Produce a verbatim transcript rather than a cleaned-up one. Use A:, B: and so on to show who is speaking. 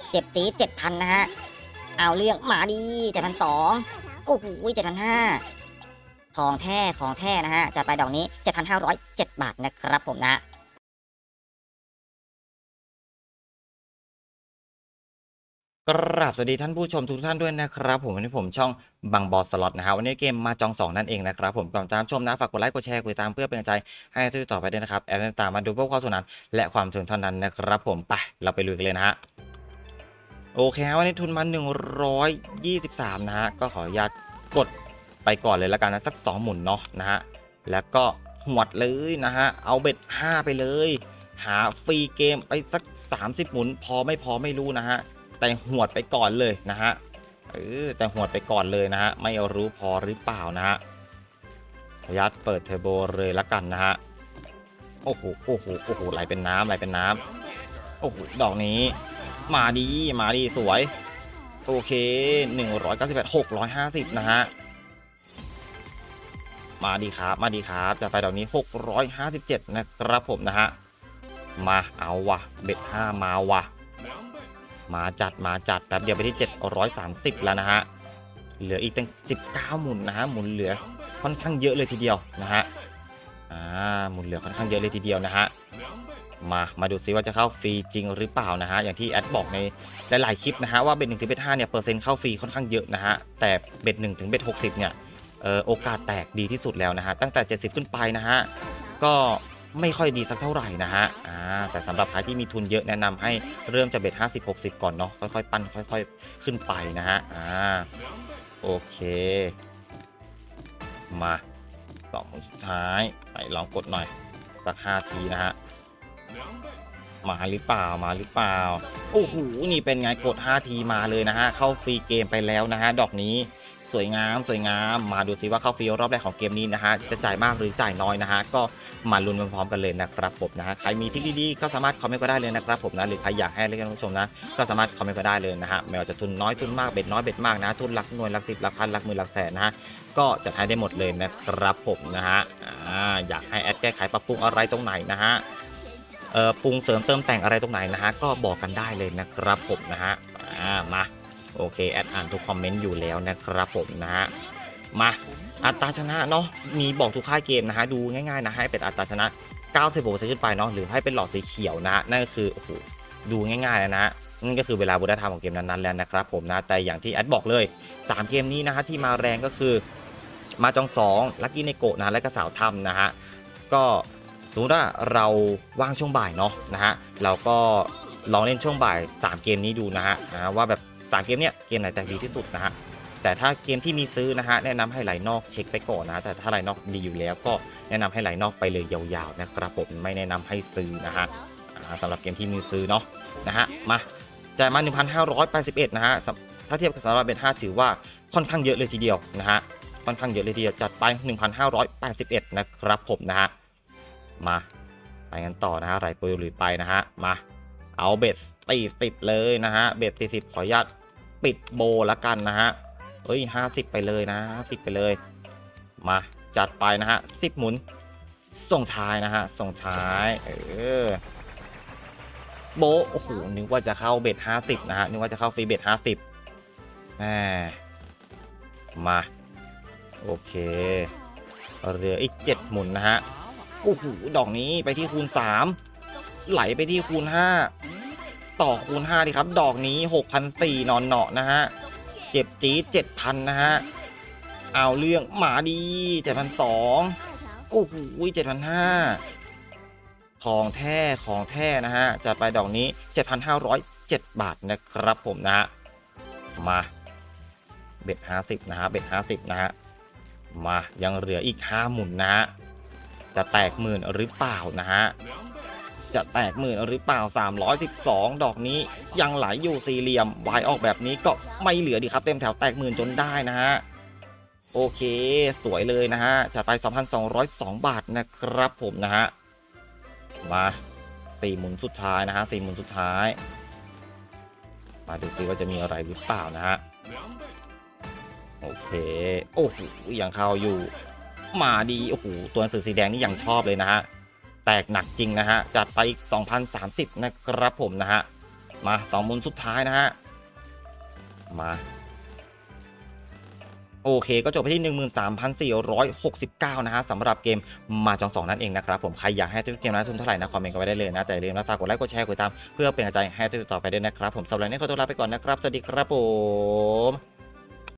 A: เก็บจี๊ดเจ็ดพันนะฮะเอาเรื่องมาดีเจ็ดพันสองโอ้โหเจ็ดพันห้าของแท้ของแท้นะฮะจัดไปดอกนี้เจ็ดพันห้าร้อยเจ็ดบาทนะครับผมนะ
B: กราบสวัสดีท่านผู้ชมทุกท่านด้วยนะครับผมวันนี้ผมช่องบางบอสสล็อตนะครับวันนี้เกมมาจองสองนั่นเองนะครับผมก่อนตามชมนะฝากกดไลค์กดแชร์กดติดตามเพื่อเป็นกำลังใจให้ทุกต่อไปด้วยนะครับแอดตามมาดูพวกความสนุกและความสนุกเท่านั้นนะครับผมไปเราไปลุยกันเลยนะฮะโอเควันนี้ทุนมาหนึ่งร้อยยี่สิบสามนะฮะก็ขออนุญาตกดไปก่อนเลยแล้วกันนะสักสองหมุนเนาะนะฮะแล้วก็หวดเลยนะฮะเอาเบ็ดห้าไปเลยหาฟรีเกมไปสักสามสิบหมุนพอไม่พอไม่รู้นะฮะแต่หวดไปก่อนเลยนะฮะเออแต่หวดไปก่อนเลยนะฮะไม่รู้พอหรือเปล่านะฮะขออนุญาตเปิดเทอร์โบเลยละกันนะฮะโอ้โหโอ้โหโอ้โหไหลเป็นน้ำไหลเป็นน้ำโอ้โหดอกนี้มาดีมาดีสวยโอเคหนึ่งร้อยเก้าสิบแปด หกร้อยห้าสิบนะฮะมาดีครับมาดีครับจะไปดอกนี้หกร้อยห้าสิบเจ็ดนะครับผมนะฮะมาเอาวะเบ็ดห้ามาวะมาจัดมาจัดแป๊บเดียวไปที่เจ็ดร้อยสามสิบแล้วนะฮะเหลืออีกตั้งสิบเก้าหมุนนะฮะหมุนเหลือค่อนข้างเยอะเลยทีเดียวนะฮะอ่าหมุนเหลือค่อนข้างเยอะเลยทีเดียวนะฮะมามาดูซิว่าจะเข้าฟรีจริงหรือเปล่านะฮะอย่างที่แอดบอกในหลายๆคลิปนะฮะว่าเบ็ดหนึ่งถึงเบ็ดห้าเนี่ยเปอร์เซ็นต์เข้าฟรีค่อนข้างเยอะนะฮะแต่เบ็ดหนึ่งถึงเบ็ดหกสิบเนี่ยเออโอกาสแตกดีที่สุดแล้วนะฮะตั้งแต่เจ็ดสิบขึ้นไปนะฮะก็ไม่ค่อยดีสักเท่าไหร่นะฮะอ่าแต่สำหรับใครที่มีทุนเยอะแนะนำให้เริ่มจากเบ็ดห้าสิบ หกสิบก่อนเนาะค่อยๆปั้นค่อยๆขึ้นไปนะฮะอ่าโอเคมาสองสุดท้ายไปลองกดหน่อยสักห้าทีนะฮะมาหรือเปล่ามาหรือเปล่าโอ้โหนี่เป็นไงกดห้าทีมาเลยนะฮะเข้าฟรีเกมไปแล้วนะฮะดอกนี้สวยงามสวยงามมาดูซิว่าเข้าฟรีรอบแรกของเกมนี้นะฮะจะจ่ายมากหรือจ่ายน้อยนะฮะก็มาลุ้นพร้อมๆกันเลยนะครับผมนะฮะใครมีทริคดีๆก็สามารถคอมเมนต์ก็ได้เลยนะครับผมนะหรือใครอยากให้เล่นกันผู้ชมนะก็สามารถคอมเมนต์ก็ได้เลยนะฮะไม่ว่าจะทุนน้อยทุนมากเบ็ดน้อยเบ็ดมากนะทุนหลักหน่วยหลักสิบหลักพันหลักหมื่นหลักแสนนะฮะก็จะให้ได้หมดเลยนะครับผมนะฮะอ่าอยากให้แอดแก้ไขปรับปรุงอะไรตรงไหนนะฮะเอ่อปรุงเสริมเติมแต่งอะไรตรงไหนนะฮะก็บอกกันได้เลยนะครับผมนะฮะอ่ามาโอเคแอดอ่านทุกคอมเมนต์อยู่แล้วนะครับผมนะฮะมาอัตราชนะเนาะมีบอกทุกค่ายเกมนะฮะดูง่ายๆนะให้เป็นอัตราชนะ เก้าสิบหกเปอร์เซ็นต์ ขึ้นไปเนาะหรือให้เป็นหลอดสีเขียวนะฮะนั่นก็คือโอ้โหดูง่ายๆนะฮะนั่นก็คือเวลาบูทไทม์ของเกมนั้นๆแล้วนะครับผมนะแต่อย่างที่แอดบอกเลยสามเกมนี้นะฮะที่มาแรงก็คือมาจองสองลัคกี้เนโกะนะและก็สาวถ้ำนะฮะก็สมมติว่าเราว่างช่วงบ่ายเนาะนะฮะเราก็ลองเล่นช่วงบ่ายสามเกมนี้ดูนะฮะนะว่าแบบสามเกมเนี้ยเกมไหนแตกดีที่สุดนะฮะแต่ถ้าเกมที่มีซื้อนะฮะแนะนำให้ไหลนอกเช็คไปก่อนนะแต่ถ้าไหลนอกดีอยู่แล้วก็แนะนำให้ไหลนอกไปเลยยาวๆนะครับผมไม่แนะนำให้ซื้อนะฮะสำหรับเกมที่มีซื้อเนาะนะฮะมาจ่ายมา หนึ่งพันห้าร้อยแปดสิบเอ็ด นะฮะถ้าเทียบกับสำหรับเบ็ดห้าถือว่าค่อนข้างเยอะเลยทีเดียวนะฮะค่อนข้างเยอะเลยทีเดียวจัดไป หนึ่งพันห้าร้อยแปดสิบเอ็ด นะครับผมนะฮะมาไปกันต่อนะฮะไหลปุยหรือไปนะฮะมาเอาเบ็ดตีสิบเลยนะฮะเบ็ดตีสิบขออนุญาตปิดโบละกันนะฮะเอ้ยห้าสิบไปเลยนะสิบไปเลยมาจัดไปนะฮะสิบหมุนส่งท้ายนะฮะส่งท้ายเออโบโอ้โหนึกว่าจะเข้าเบ็ดห้าสิบนะฮะนึกว่าจะเข้าฟรีเบ็ดห้าสิบแหมมาโอเคเหลืออีกเจ็ดหมุนนะฮะโอ้โหดอกนี้ไปที่คูณสามไหลไปที่คูณห้าต่อคูณห้าดิครับดอกนี้ หกพันสี่ร้อย นอนเนาะนะฮะเจ็บจี๊ด เจ็ดพัน นะฮะเอาเรื่องหมาดี เจ็ดพันสองร้อย โอ้โห เจ็ดพันห้าร้อย ของแท้ของแท้นะฮะจัดไปดอกนี้ เจ็ดพันห้าร้อยเจ็ด บาทนะครับผมนะฮะมาเบ็ดห้าสิบนะฮะเบ็ดห้าสิบนะฮะมายังเหลืออีกห้าหมุนนะฮะจะแตกหมื่นหรือเปล่านะฮะจะแตกหมื่นหรือเปล่าสามร้อยสิบสองดอกนี้ยังไหลอยู่สี่เหลี่ยมวายออกแบบนี้ก็ไม่เหลือดีครับเต็มแถวแตกหมื่นจนได้นะฮะโอเคสวยเลยนะฮะจะไป สองพันสองร้อยสอง บาทนะครับผมนะฮะมาสี่หมุนสุดท้ายนะฮะสี่หมุนสุดท้ายมาดูซิว่าจะมีอะไรหรือเปล่านะฮะโอเคโอ้โหยังเข้าอยู่มาดีโอ้โหตัวหนังสือสีแดงนี่ยังชอบเลยนะฮะแตกหนักจริงนะฮะจัดไปอีก สองพันสามสิบ นะครับผมนะฮะมาสองหมุนสุดท้ายนะฮะมาโอเคก็จบไปที่ หนึ่งหมื่นสามพันสี่ร้อยหกสิบเก้า นะฮะสำหรับเกมมาจองสองนั่นเองนะครับผมใครอยากให้ทุกเกมนั้นทุนเท่าไหร่นะคอมเมนต์กันไว้ได้เลยนะแต่อย่าลืมนะฝากกดไลค์กดแชร์กดติดตามเพื่อเป็นกำลังใจให้ทุกต่อไปด้วยนะครับผมสำหรับวันนี้ขอตัวลาไปก่อนนะครับสวัสดีครับผม